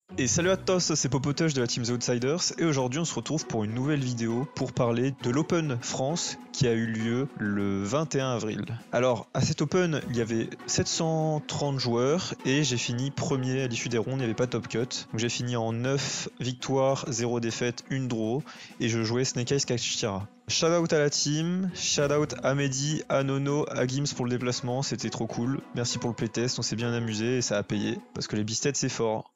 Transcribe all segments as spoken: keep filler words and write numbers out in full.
Et salut à tous, c'est Popotosh de la team The Outsiders et aujourd'hui on se retrouve pour une nouvelle vidéo pour parler de l'Open France qui a eu lieu le vingt et un avril. Alors à cet Open il y avait sept cent trente joueurs et j'ai fini premier à l'issue des rondes, il n'y avait pas top cut. Donc j'ai fini en neuf victoires, zéro défaite, une draw et je jouais Snake Eyes Kashtira. Shout out à la team, shout out à Mehdi, à Nono, à Gims pour le déplacement, c'était trop cool. Merci pour le playtest, on s'est bien amusé et ça a payé parce que les Beasted c'est fort.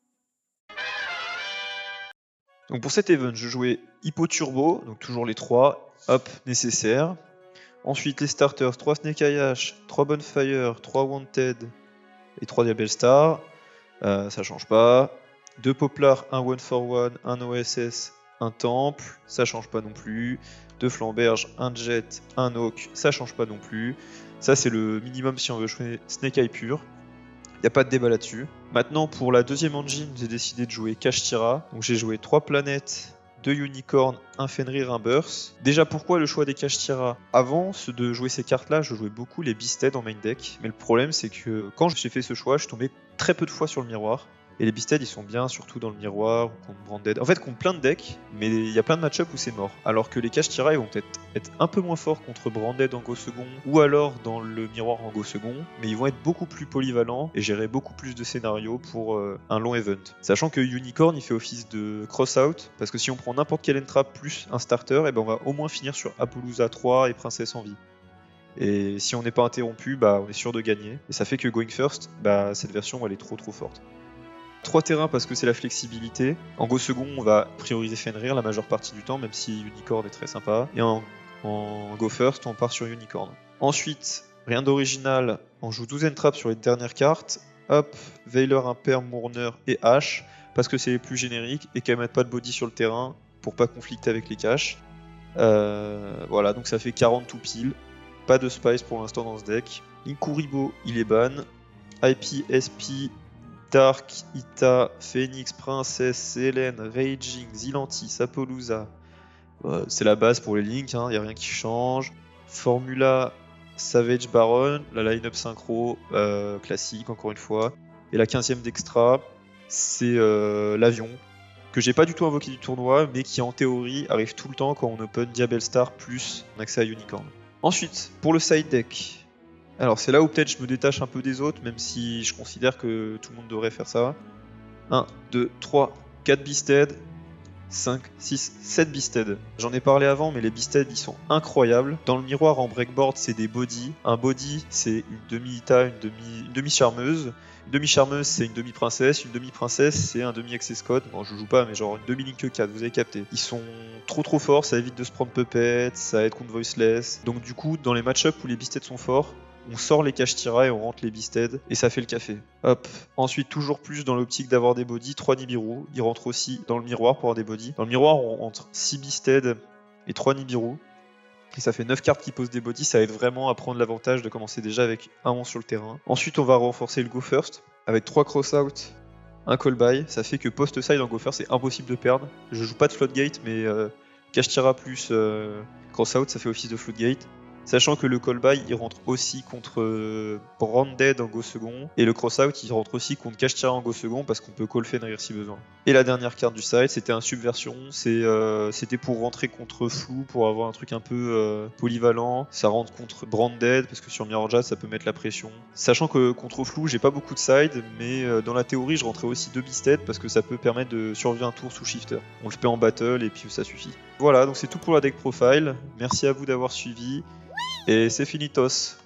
Donc pour cet event, je jouais Hippo Turbo, donc toujours les trois, hop, nécessaires. Ensuite les starters, trois Snake Eye H, trois Bonfire, trois Wanted et trois Diabel Star. Euh, ça change pas. deux Poplar, un One for One, un O S S, un Temple, ça change pas non plus. deux Flamberge, un Jet, un Hawk, ça change pas non plus. Ça c'est le minimum si on veut jouer Snake Eye pur. Il n'y a pas de débat là-dessus. Maintenant, pour la deuxième engine, j'ai décidé de jouer Kashtira. Donc j'ai joué trois planètes, deux unicorns, un Fenrir, un Burst. Déjà, pourquoi le choix des Kashtira? Avant de jouer ces cartes-là, je jouais beaucoup les Beasted en main deck. Mais le problème, c'est que quand j'ai fait ce choix, je tombais très peu de fois sur le miroir. Et les Beasted, ils sont bien, surtout dans le miroir ou contre Branded. En fait, contre plein de decks, mais il y a plein de match-up où c'est mort. Alors que les Kashtira, ils vont peut-être être un peu moins forts contre Branded en go second, ou alors dans le miroir en go second, mais ils vont être beaucoup plus polyvalents et gérer beaucoup plus de scénarios pour euh, un long event. Sachant que Unicorn, il fait office de cross-out, parce que si on prend n'importe quel entrap plus un starter, et ben on va au moins finir sur Appaloosa trois et Princesse en vie. Et si on n'est pas interrompu, bah on est sûr de gagner. Et ça fait que Going First, bah cette version, elle est trop trop forte. Trois terrains parce que c'est la flexibilité. En go second, on va prioriser Fenrir la majeure partie du temps, même si Unicorn est très sympa. Et en, en go first, on part sur Unicorn. Ensuite, rien d'original, on joue douze traps sur les dernières cartes. Hop, Veiler, Impair, Mourner et H, parce que c'est les plus génériques et qu'elles mettent pas de body sur le terrain pour pas conflicter avec les caches. Euh, voilà, donc ça fait quarante tout pile. Pas de spice pour l'instant dans ce deck. Inkuribo, il est ban. I P, S P, Dark, Ita, Phoenix, Princess, Selene, Raging, Zilantis, Appaloosa. Euh, c'est la base pour les links, il hein, n'y a rien qui change. Formula, Savage Baron, la line-up synchro, euh, classique encore une fois. Et la quinzième d'extra, c'est euh, l'avion, que j'ai pas du tout invoqué du tournoi, mais qui en théorie arrive tout le temps quand on open Diabel Star plus on accès à Unicorn. Ensuite, pour le side deck. Alors c'est là où peut-être je me détache un peu des autres, même si je considère que tout le monde devrait faire ça. un, deux, trois, quatre Beasted, cinq, six, sept Beasted. J'en ai parlé avant, mais les Beasted ils sont incroyables. Dans le miroir en breakboard, c'est des body. Un body, c'est une demi-ita, une demi, une demi-charmeuse. Une demi-charmeuse, c'est une demi-princesse. Une demi-princesse, c'est un demi-access code. Bon, je joue pas, mais genre une demi-link quatre, vous avez capté. Ils sont trop trop forts, ça évite de se prendre puppet, ça aide contre voiceless. Donc du coup, dans les match-up où les Beasted sont forts, on sort les Kashtira et on rentre les Beasted et ça fait le café. Hop. Ensuite, toujours plus dans l'optique d'avoir des bodies, trois Nibiru. Ils rentrent aussi dans le miroir pour avoir des bodies. Dans le miroir, on rentre six Beasted et trois Nibiru. Et ça fait neuf cartes qui posent des bodies. Ça aide vraiment à prendre l'avantage de commencer déjà avec un onze sur le terrain. Ensuite, on va renforcer le Go First avec trois Cross-Out, un Call-By. Ça fait que post-side en Go First, c'est impossible de perdre. Je joue pas de Floodgate, mais euh, Kashtira plus euh, Cross-Out, ça fait office de Floodgate. Sachant que le call-by il rentre aussi contre euh, Branded en go second et le cross-out il rentre aussi contre Kashtira en go second parce qu'on peut call Fenrir si besoin. Et la dernière carte du side c'était un subversion, c'est, euh, c'était pour rentrer contre Flou pour avoir un truc un peu euh, polyvalent. Ça rentre contre Branded parce que sur Mirror Jazz ça peut mettre la pression. Sachant que contre Flou j'ai pas beaucoup de side mais euh, dans la théorie je rentrais aussi deux Beasted parce que ça peut permettre de survivre un tour sous shifter. On le fait en battle et puis ça suffit. Voilà donc c'est tout pour la deck profile. Merci à vous d'avoir suivi. Et c'est finitos.